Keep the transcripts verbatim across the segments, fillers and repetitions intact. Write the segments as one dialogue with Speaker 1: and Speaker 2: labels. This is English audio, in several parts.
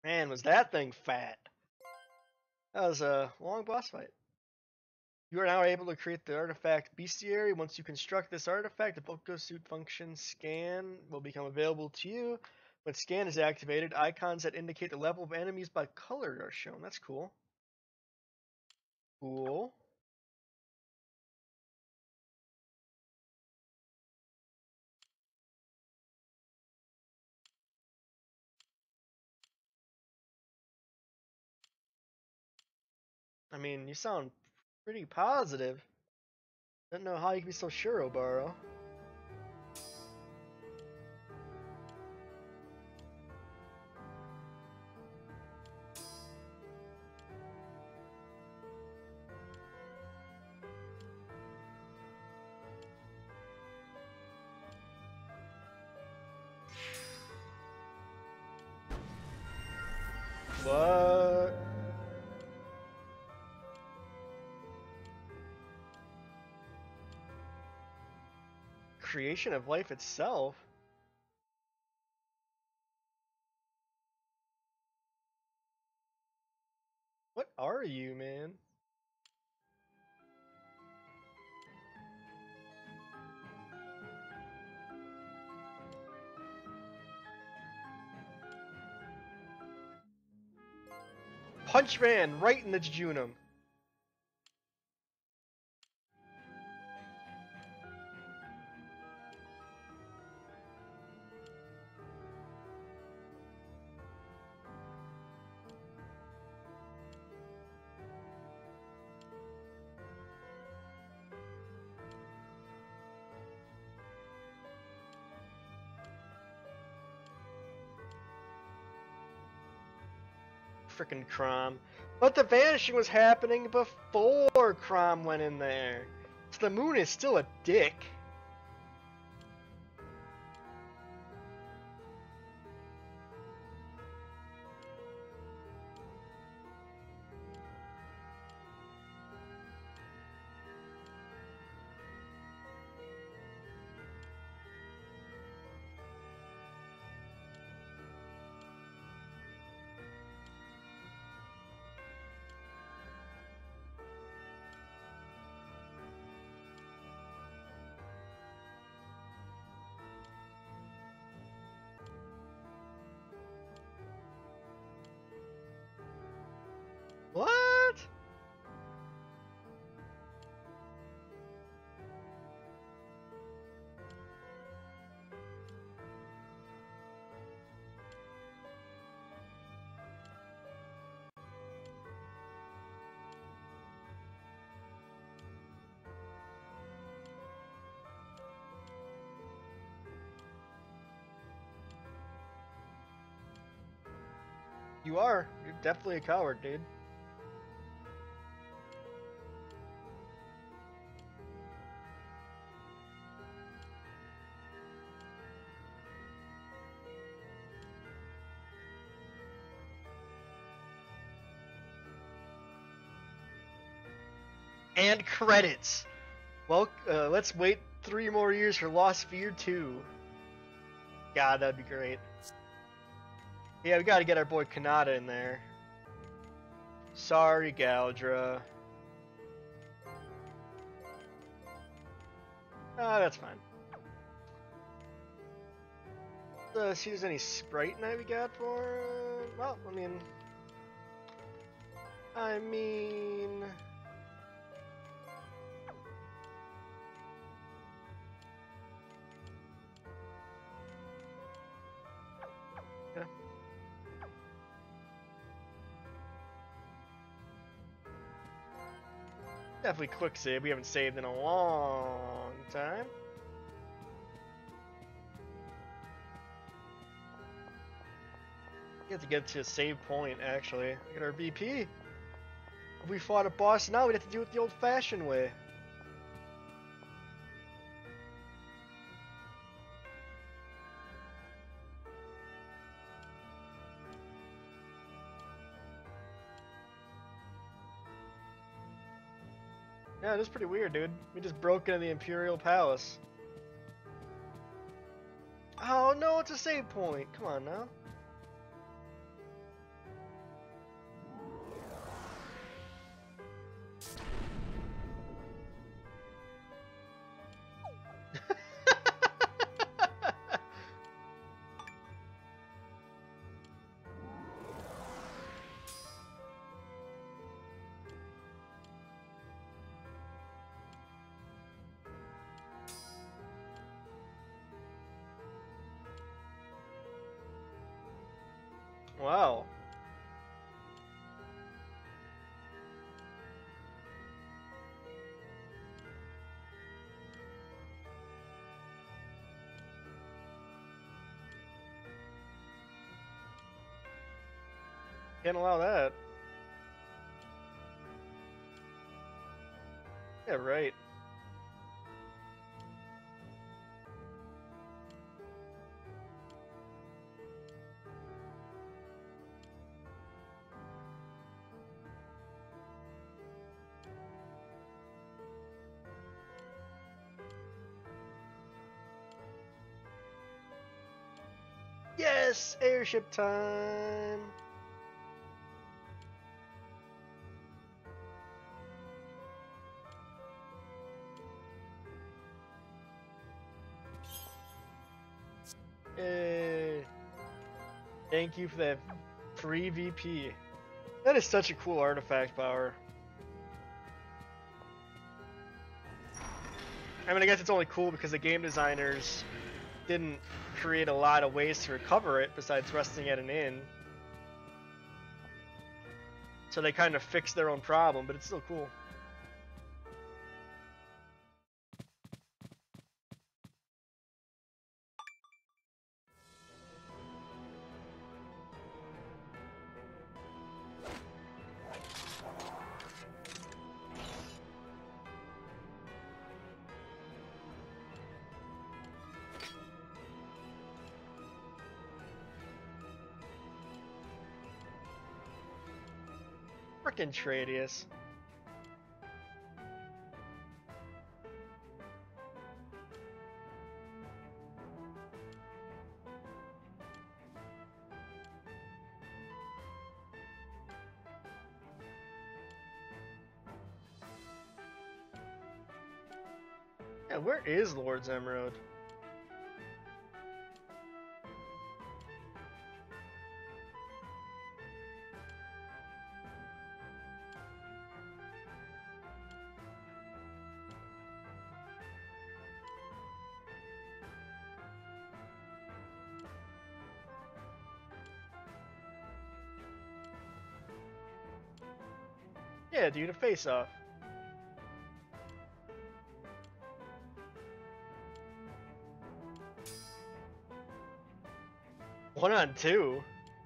Speaker 1: Man, was that thing fat. That was a long boss fight. You are now able to create the artifact bestiary. Once you construct this artifact, the Boko suit function scan will become available to you. When scan is activated, icons that indicate the level of enemies by color are shown. That's cool. Cool. I mean, you sound pretty positive. Don't know how you can be so sure, Obaro. What? Creation of life itself? What are you, man? Punch man, right in the jejunum. Frickin' Crom. But the vanishing was happening before Crom went in there. So the moon is still a dick. What? You are. You're definitely a coward, dude. And credits. Well, uh, let's wait three more years for Lost Sphear two. God, that'd be great. Yeah, we gotta get our boy Kanata in there. Sorry, Galdra. Ah, oh, that's fine. Uh, see if there's any Sprite Night we got for him. Well, I mean... I mean... Yeah. Definitely quick save. We haven't saved in a long time. We have to get to a save point, actually. Get our V P. If we fought a boss now, we'd have to do it the old-fashioned way. Yeah, it is pretty weird, dude. We just broke into the Imperial Palace. Oh no, it's a save point. Come on now. Wow. Can't allow that. Yeah, right. Yes! Airship time! Yay! Thank you for that free V P. That is such a cool artifact power. I mean, I guess it's only cool because the game designers didn't create a lot of ways to recover it besides resting at an inn. So they kind of fixed their own problem, but it's still cool. Frickin' Tradius. Yeah, where is Lord's Emerald? Yeah, dude, a face-off. One on two?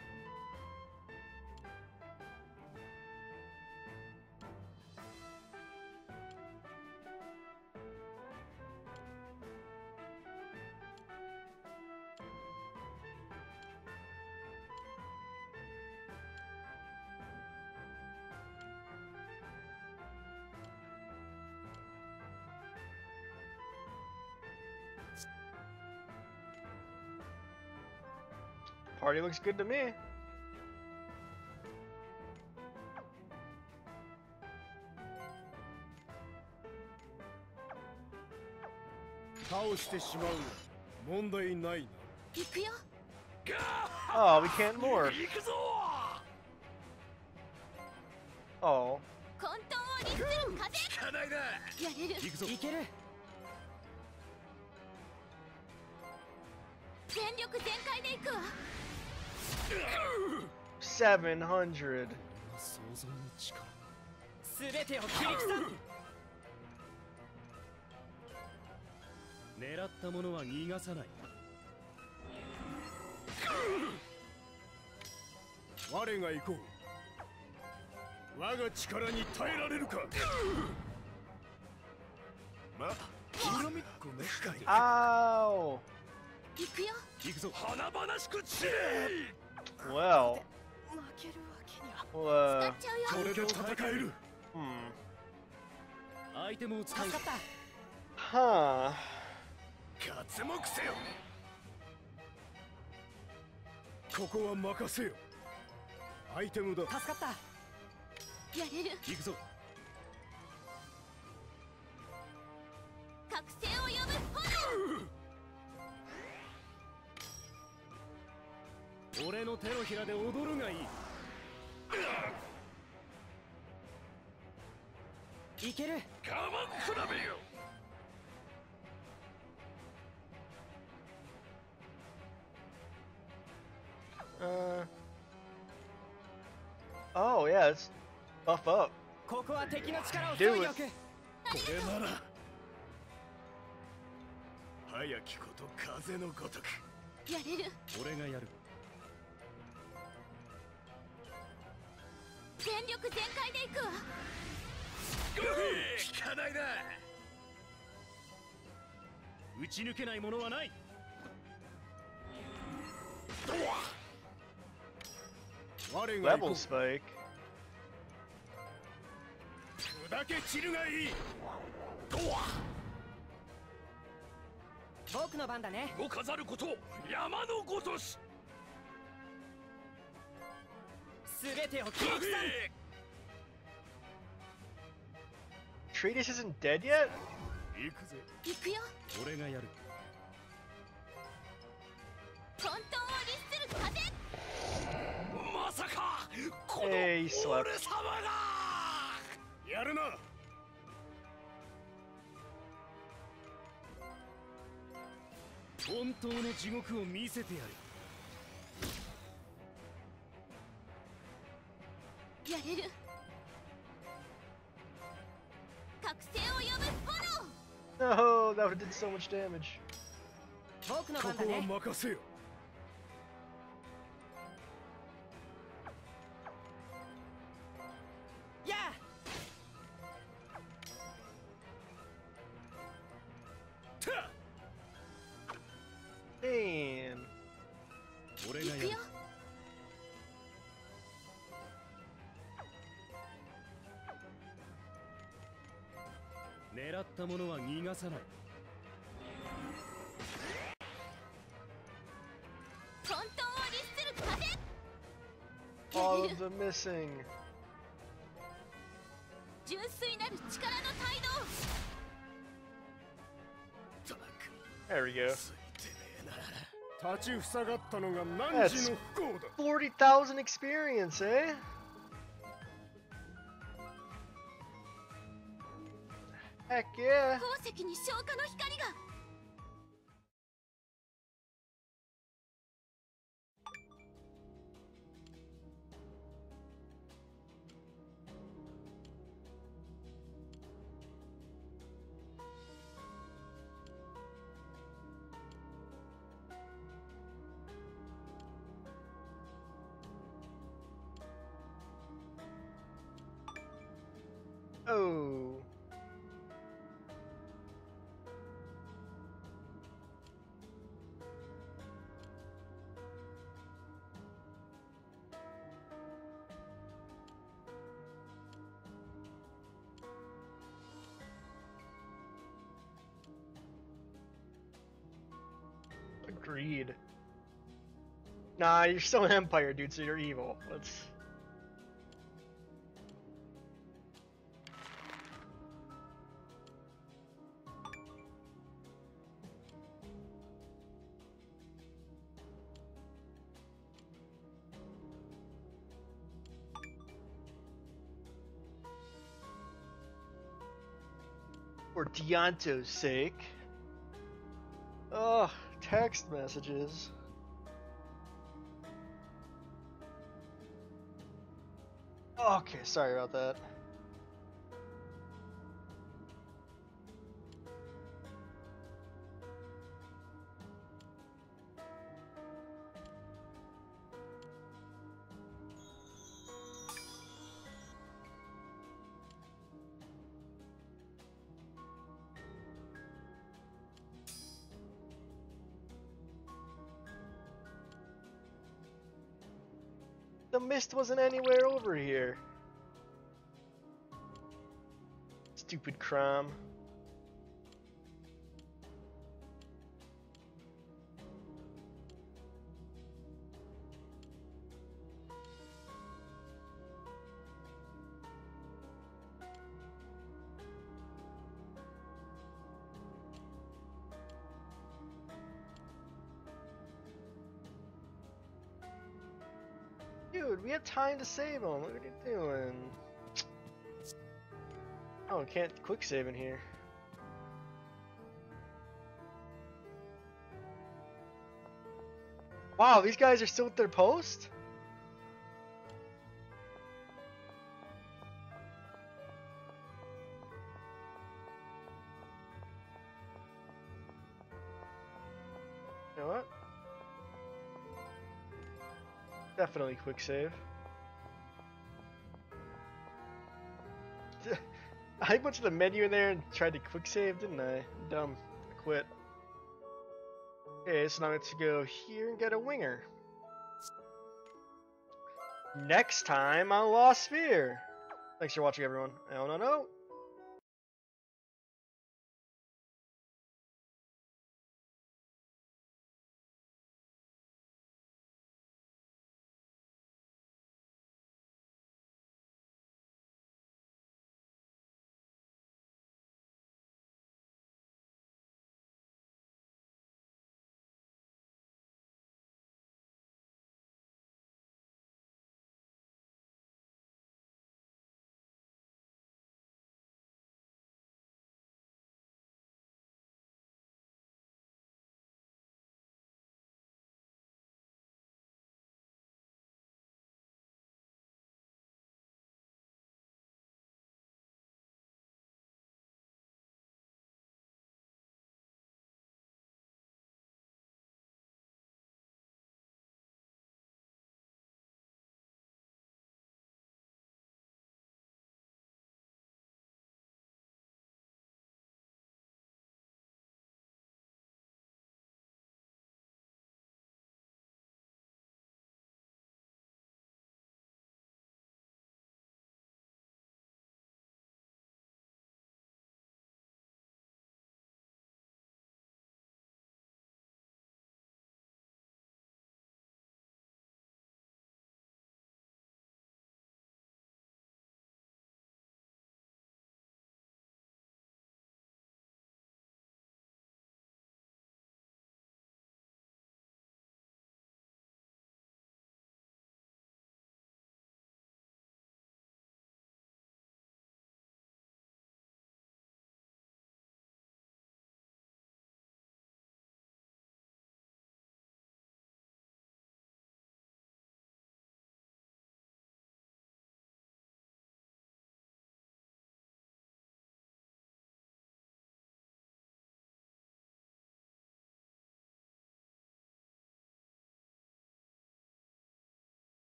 Speaker 1: Party looks good to me. Oh, we can't more. Oh. Seven hundred. Ow! Well, well uh, hmm. Huh. Uh, Oh yeah, let's buff up.
Speaker 2: ここは敵の力を
Speaker 1: Do
Speaker 2: 削い
Speaker 1: it.
Speaker 2: おく。
Speaker 3: これなら早きこと風のごとく
Speaker 4: やれる。
Speaker 3: 俺がやる。
Speaker 4: 全力全開でいくわ。
Speaker 3: 効かないな。打ち抜けないものはない。我が
Speaker 1: Level spike.
Speaker 3: 砕け散るがいい。
Speaker 2: 僕の番だね。
Speaker 3: 動かざること山のごとし。
Speaker 2: すべてを切り刻む。
Speaker 1: Treatise isn't dead yet?
Speaker 3: 行くぜ。
Speaker 4: 行くよ。
Speaker 3: 俺がやる。
Speaker 4: 混沌を律する風。
Speaker 3: まさかこの
Speaker 1: Hey, he slept.
Speaker 3: 俺様がやるな。本当の地獄を見せてやる。
Speaker 4: やれる。覚醒を呼ぶ炎。
Speaker 1: No, that would have did so much damage.
Speaker 2: 僕の
Speaker 3: ここは
Speaker 2: 番だね。
Speaker 3: 任せよ。
Speaker 2: やあ。
Speaker 1: Damn.
Speaker 3: 俺がやる
Speaker 4: 行くよ。。
Speaker 3: 狙ったものは逃がさない。
Speaker 4: 混沌を律する風。
Speaker 1: All
Speaker 4: やれ
Speaker 1: of
Speaker 4: る。
Speaker 1: them missing.
Speaker 4: 純粋なる力の態度。
Speaker 1: There we go.
Speaker 3: ついてねえな。立ちふさがったのが何
Speaker 1: That's
Speaker 3: 時の不幸だ。
Speaker 1: forty thousand experience, eh? Heck yeah.
Speaker 4: 鉱石に消化の光が。
Speaker 1: Oh. Agreed. Nah, you're still an Empire, dude, so you're evil. Let's... For Deonto's sake. Ugh, text messages. Okay, sorry about that. The mist wasn't anywhere over here. Stupid Crom. Dude, we have time to save him. What are you doing? Oh, can't quick save in here. Wow, these guys are still at their post? Definitely quick save. I went to the menu in there and tried to quick save, didn't I? Dumb. I quit. Okay, so now let's go here and get a winger. Next time on Lost Sphear. Thanks for watching, everyone. I don't know.